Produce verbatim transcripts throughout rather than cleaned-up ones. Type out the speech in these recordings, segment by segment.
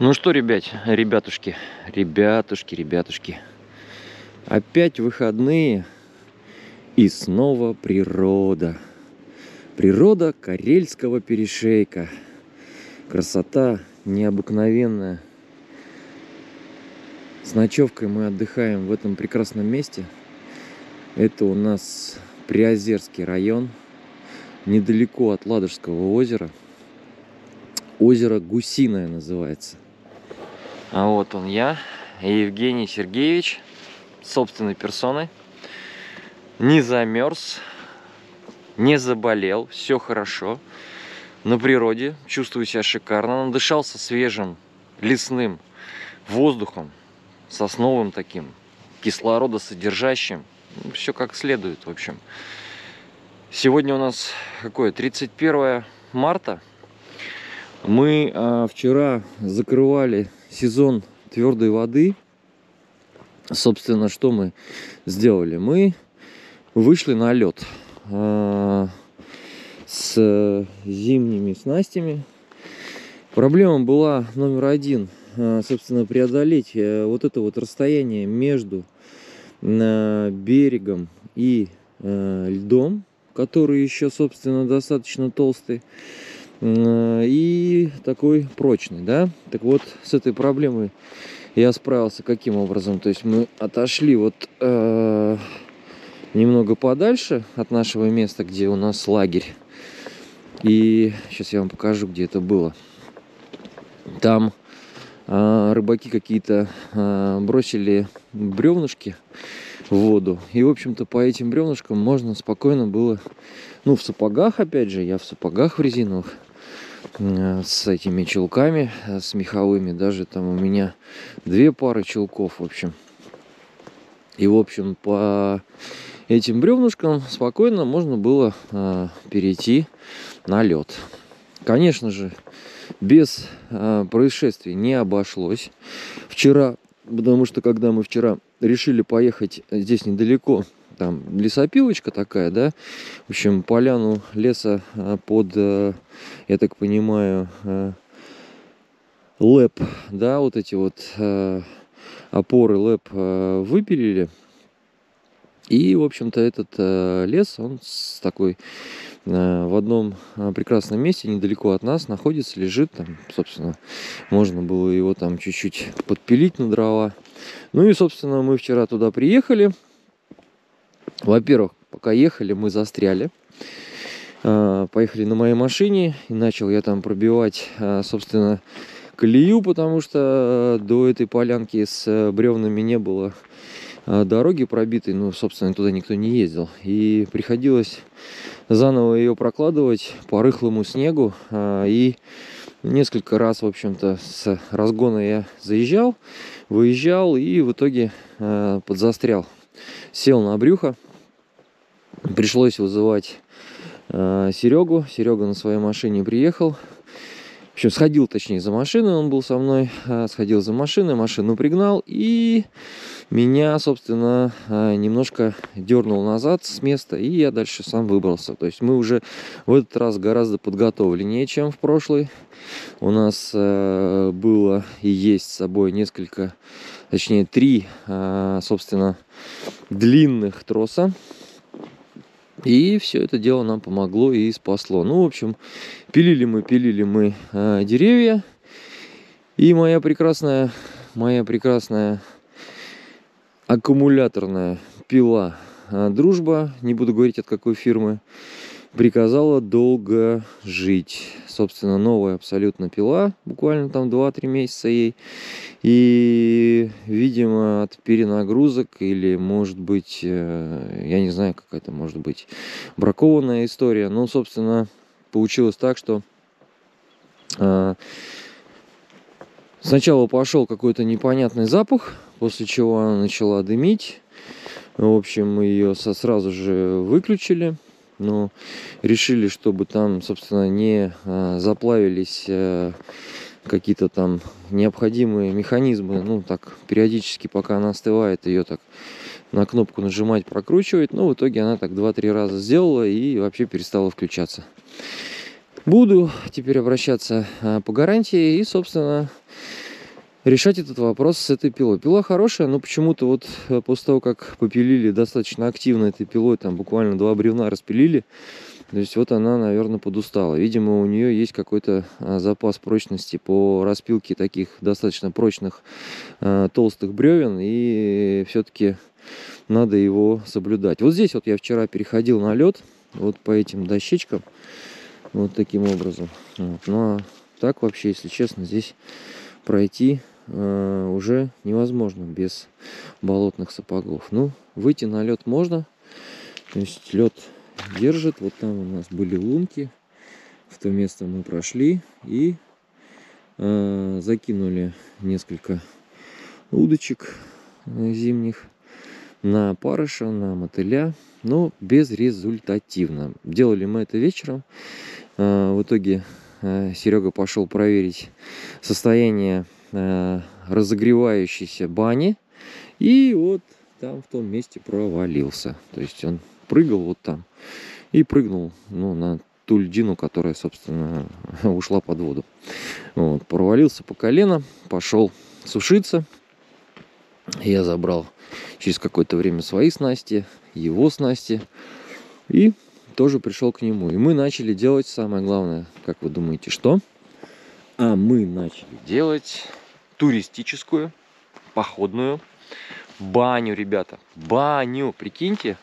Ну что, ребят, ребятушки, ребятушки, ребятушки. Опять выходные и снова природа. Природа Карельского перешейка. Красота необыкновенная. С ночевкой мы отдыхаем в этом прекрасном месте. Это у нас Приозерский район, недалеко от Ладожского озера. Озеро Гусиное называется. А вот он я, Евгений Сергеевич, собственной персоной. Не замерз, не заболел, все хорошо. На природе, чувствую себя шикарно. Надышался свежим лесным воздухом, сосновым таким, кислородосодержащим. Все как следует, в общем. Сегодня у нас какое? тридцать первое марта. Мы а, вчера закрывали сезон твердой воды. Собственно, что мы сделали? Мы вышли на лед а, с зимними снастями. Проблема была номер один. А, собственно, преодолеть а, вот это вот расстояние между а, берегом и а, льдом, который еще, собственно, достаточно толстый и такой прочный, да. Так вот, с этой проблемой я справился каким образом? То есть мы отошли вот э, немного подальше от нашего места, где у нас лагерь. И сейчас я вам покажу, где это было. Там э, рыбаки какие-то э, бросили бревнышки в воду. И, в общем-то, по этим бревнышкам можно спокойно было, ну, в сапогах, опять же, я в сапогах в резиновых, с этими чулками, с меховыми, даже там у меня две пары чулков, в общем. И, в общем, по этим бревнышкам спокойно можно было а, перейти на лед. Конечно же, без а, происшествий не обошлось. Вчера, потому что когда мы вчера решили поехать здесь недалеко, там лесопилочка такая, да, в общем, поляну леса под, я так понимаю, лэп, да, вот эти вот опоры лэп выпилили. И, в общем-то, этот лес, он с такой в одном прекрасном месте, недалеко от нас находится, лежит там, собственно, можно было его там чуть-чуть подпилить на дрова. Ну и, собственно, мы вчера туда приехали. Во-первых, пока ехали, мы застряли. Поехали на моей машине, и начал я там пробивать, собственно, колею, потому что до этой полянки с бревнами не было дороги пробитой, ну, собственно, туда никто не ездил. И приходилось заново ее прокладывать по рыхлому снегу. И несколько раз, в общем-то, с разгона я заезжал, выезжал и в итоге подзастрял. Сел на брюхо. Пришлось вызывать э, Серегу. Серега на своей машине приехал. В общем, сходил, точнее, за машиной. Он был со мной. Э, сходил за машиной, машину пригнал. И меня, собственно, э, немножко дернул назад с места. И я дальше сам выбрался. То есть мы уже в этот раз гораздо подготовленнее, чем в прошлый. У нас э, было и есть с собой несколько, точнее, три, э, собственно, длинных троса. И все это дело нам помогло и спасло. Ну, в общем, пилили мы, пилили мы э, деревья. И моя прекрасная, моя прекрасная аккумуляторная пила э, «Дружба», не буду говорить от какой фирмы, приказала долго жить. Собственно, новая абсолютно пила, буквально там два-три месяца ей. И, видимо, от перенагрузок или, может быть, я не знаю, какая-то, может быть, бракованная история. Но, собственно, получилось так, что э, сначала пошел какой-то непонятный запах, после чего она начала дымить. В общем, мы ее сразу же выключили. Но решили, чтобы там, собственно, не а, заплавились а, какие-то там необходимые механизмы. Ну, так, периодически, пока она остывает, ее так на кнопку нажимать, прокручивать. Но в итоге она так два-три раза сделала и вообще перестала включаться. Буду теперь обращаться а, по гарантии. И, собственно, решать этот вопрос с этой пилой. Пила хорошая, но почему-то вот после того, как попилили достаточно активно этой пилой, там буквально два бревна распилили, то есть вот она, наверное, подустала. Видимо, у нее есть какой-то запас прочности по распилке таких достаточно прочных толстых бревен, и все-таки надо его соблюдать. Вот здесь вот я вчера переходил на лед, вот по этим дощечкам, вот таким образом. Вот. Ну а так вообще, если честно, здесь пройти э, уже невозможно без болотных сапогов. Ну, выйти на лед можно, то есть лед держит. Вот там у нас были лунки, в то место мы прошли и э, закинули несколько удочек зимних на парыша, на мотыля, но безрезультативно. Делали мы это вечером. Э, в итоге э, Серега пошел проверить состояние э, разогревающейся бани, и вот там в том месте провалился. То есть он прыгал вот там и прыгнул, ну, на ту льдину, которая, собственно, ушла под воду. Вот, провалился по колено, пошел сушиться. Я забрал через какое-то время свои снасти, его снасти, и тоже пришел к нему. И мы начали делать самое главное, как вы думаете, что? А мы начали делать туристическую, походную баню, ребята. Баню, прикиньте.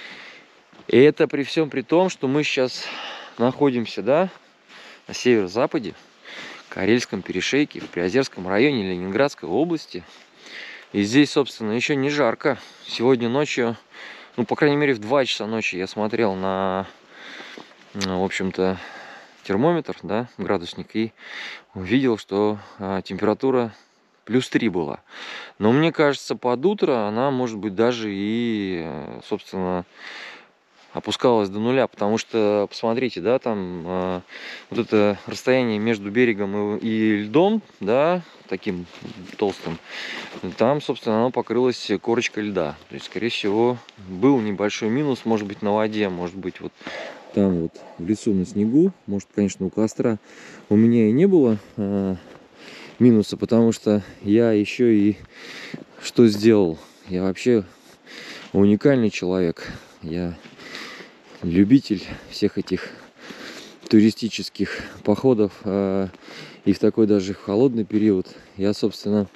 И это при всем при том, что мы сейчас находимся, да, на северо-западе, Карельском перешейке, в Приозерском районе Ленинградской области. И здесь, собственно, еще не жарко. Сегодня ночью, ну, по крайней мере, в два часа ночи я смотрел на, в общем-то, термометр, да, градусник, и увидел, что а, температура плюс три была. Но мне кажется, под утро она, может быть, даже и, собственно, опускалась до нуля, потому что, посмотрите, да, там э, вот это расстояние между берегом и, и льдом, да, таким толстым, там, собственно, оно покрылось корочкой льда. То есть, скорее всего, был небольшой минус, может быть, на воде, может быть, вот там вот в лесу на снегу, может, конечно, у костра у меня и не было э, минуса, потому что я еще и что сделал? Я вообще уникальный человек. Я любитель всех этих туристических походов, э, и в такой даже холодный период я, собственно,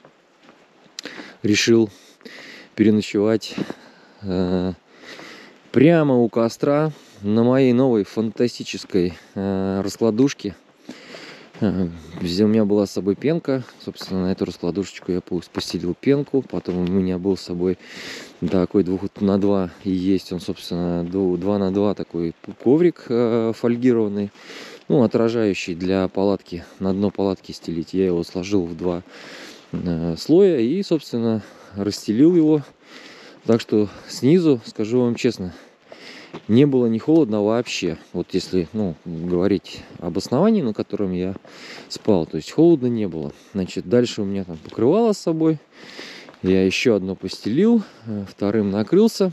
решил переночевать э, прямо у костра на моей новой фантастической э, раскладушке. Э, у меня была с собой пенка, собственно, на эту раскладушечку я постелил пенку, потом у меня был с собой такой двух на два, и есть он, собственно, два на два такой коврик э, фольгированный, ну, отражающий для палатки, на дно палатки стелить. Я его сложил в два э, слоя и, собственно, расстелил его. Так что снизу, скажу вам честно, не было ни холодно вообще. Вот если, ну, говорить об основании, на котором я спал, то есть холодно не было. Значит, дальше у меня там покрывало с собой. Я еще одно постелил, вторым накрылся.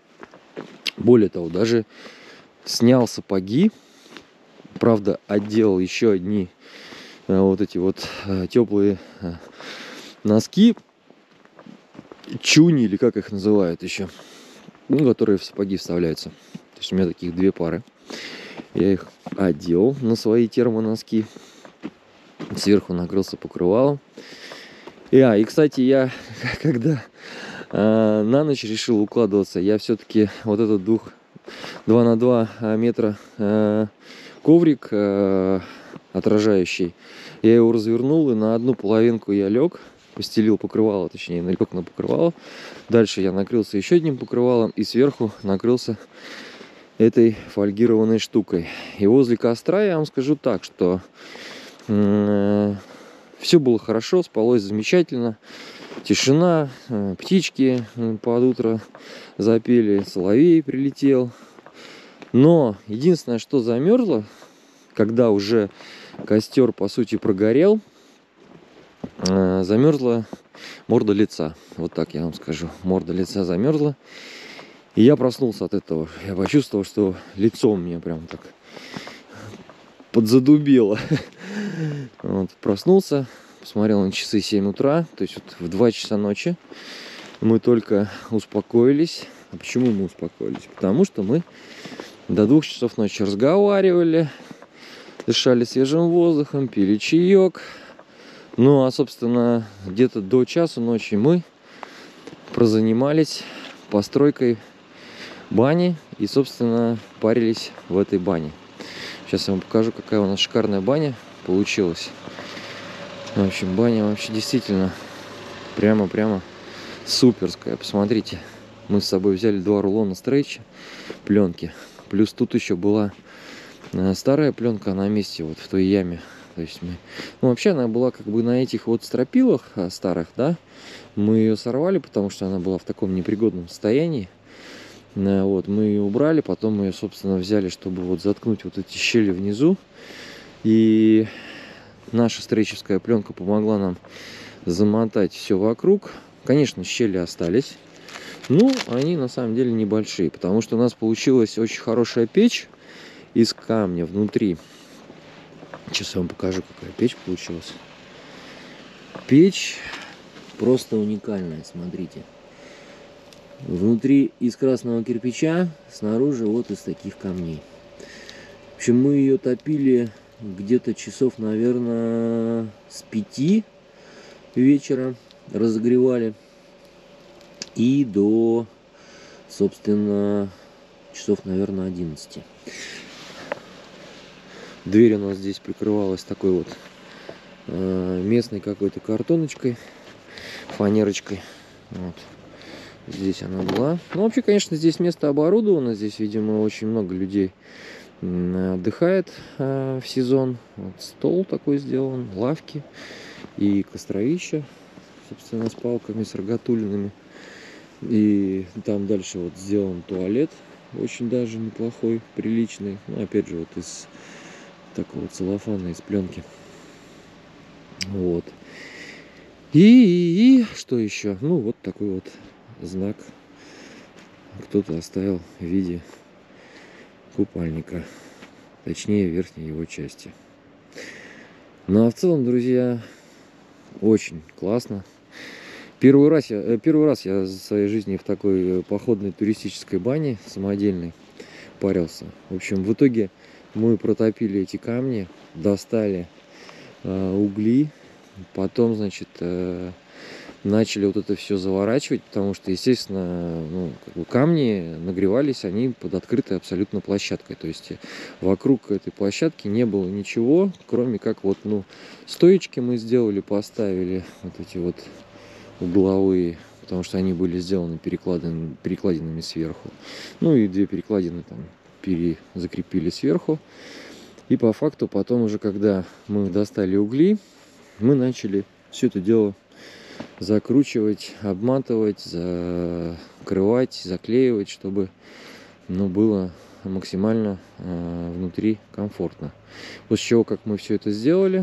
Более того, даже снял сапоги. Правда, отделал еще одни вот эти вот теплые носки. Чуни, или как их называют еще. Ну, которые в сапоги вставляются. То есть у меня таких две пары. Я их одел на свои термоноски. Сверху накрылся покрывалом. И, а, и кстати, я когда э, на ночь решил укладываться, я все-таки вот этот двух, два на два метра э, коврик э, отражающий, я его развернул, и на одну половинку я лег, постелил покрывало, точнее, налег на покрывало. Дальше я накрылся еще одним покрывалом и сверху накрылся этой фольгированной штукой. И возле костра я вам скажу так, что э, все было хорошо, спалось замечательно. Тишина, птички под утро запели, соловей прилетел. Но единственное, что замерзло, когда уже костер, по сути, прогорел, замерзла морда лица. Вот так я вам скажу. Морда лица замерзла. И я проснулся от этого. Я почувствовал, что лицо мне прям так подзадубело. Вот, проснулся, посмотрел на часы семь утра, то есть вот в два часа ночи мы только успокоились. А почему мы успокоились? Потому что мы до двух часов ночи разговаривали, дышали свежим воздухом, пили чаек. Ну, а, собственно, где-то до часу ночи мы прозанимались постройкой бани и, собственно, парились в этой бане. Сейчас я вам покажу, какая у нас шикарная баня получилась. В общем, баня вообще действительно прямо-прямо суперская. Посмотрите, мы с собой взяли два рулона стрейча, пленки. Плюс тут еще была старая пленка на месте, вот в той яме. То есть мы... Ну, вообще она была как бы на этих вот стропилах старых, да. Мы ее сорвали, потому что она была в таком непригодном состоянии. Вот, мы ее убрали, потом мы ее, собственно, взяли, чтобы вот заткнуть вот эти щели внизу. И наша стрейчевская пленка помогла нам замотать все вокруг. Конечно, щели остались. Ну, они на самом деле небольшие, потому что у нас получилась очень хорошая печь из камня внутри. Сейчас я вам покажу, какая печь получилась. Печь просто уникальная, смотрите. Внутри из красного кирпича, снаружи вот из таких камней. В общем, мы ее топили где-то часов, наверное, с пяти вечера. Разогревали. И до, собственно, часов, наверное, одиннадцати. Дверь у нас здесь прикрывалась такой вот э, местной какой-то картоночкой, фанерочкой. Вот. Здесь она была. Ну, вообще, конечно, здесь место оборудовано. Здесь, видимо, очень много людей отдыхает э, в сезон. Вот стол такой сделан, лавки и костровища, собственно, с палками, с рогатулинами. И там дальше вот сделан туалет, очень даже неплохой, приличный. Ну, опять же, вот из такого целлофана, из пленки. Вот. И, и, и что еще? Ну, вот такой вот знак кто-то оставил в виде купальника. Точнее, верхней его части. Ну, а в целом, друзья, очень классно. Первый раз, я, первый раз я в своей жизни в такой походной туристической бане самодельной парился. В общем, в итоге мы протопили эти камни, достали э, угли, потом, значит, э, начали вот это все заворачивать, потому что, естественно, ну, как бы камни нагревались, они под открытой абсолютно площадкой. То есть вокруг этой площадки не было ничего, кроме как вот, ну, стоечки мы сделали, поставили вот эти вот угловые, потому что они были сделаны перекладин, перекладинами сверху. Ну и две перекладины там перезакрепили сверху. И по факту потом уже, когда мы достали угли, мы начали все это дело закручивать, обматывать, закрывать, заклеивать, чтобы, ну, было максимально э, внутри комфортно. После чего, как мы все это сделали,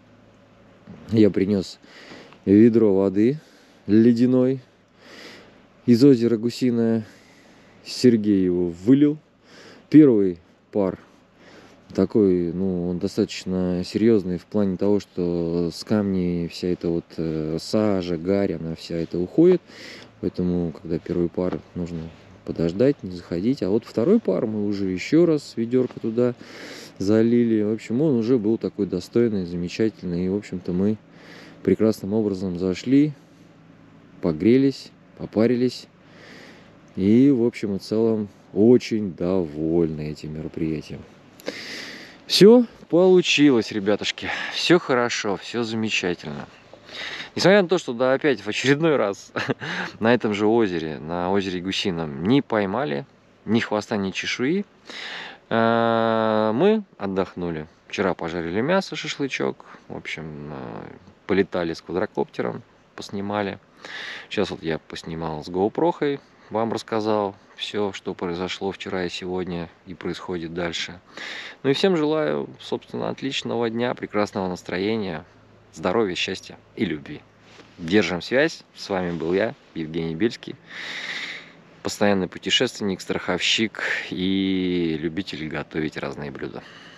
я принес ведро воды ледяной из озера Гусиное. Сергей его вылил. Первый пар такой, ну, он достаточно серьезный в плане того, что с камней вся эта вот э, сажа, гарь, она вся это уходит. Поэтому, когда первый пар, нужно подождать, не заходить. А вот второй пар мы уже еще раз ведерко туда залили. В общем, он уже был такой достойный, замечательный. И, в общем-то, мы прекрасным образом зашли, погрелись, попарились. И, в общем и целом, очень довольны этим мероприятием. Все получилось, ребятушки. Все хорошо, все замечательно. Несмотря на то, что, да, опять в очередной раз на этом же озере, на озере Гусином, не поймали ни хвоста, ни чешуи, мы отдохнули. Вчера пожарили мясо, шашлычок. В общем, полетали с квадрокоптером, поснимали. Сейчас вот я поснимал с GoPro, вам рассказал все, что произошло вчера и сегодня и происходит дальше. Ну и всем желаю, собственно, отличного дня, прекрасного настроения, здоровья, счастья и любви. Держим связь. С вами был я, Евгений Бельский, постоянный путешественник, страховщик и любитель готовить разные блюда.